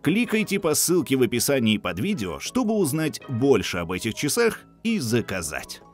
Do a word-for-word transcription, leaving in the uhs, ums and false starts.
Кликайте по ссылке в описании под видео, чтобы узнать больше об этих часах и заказать.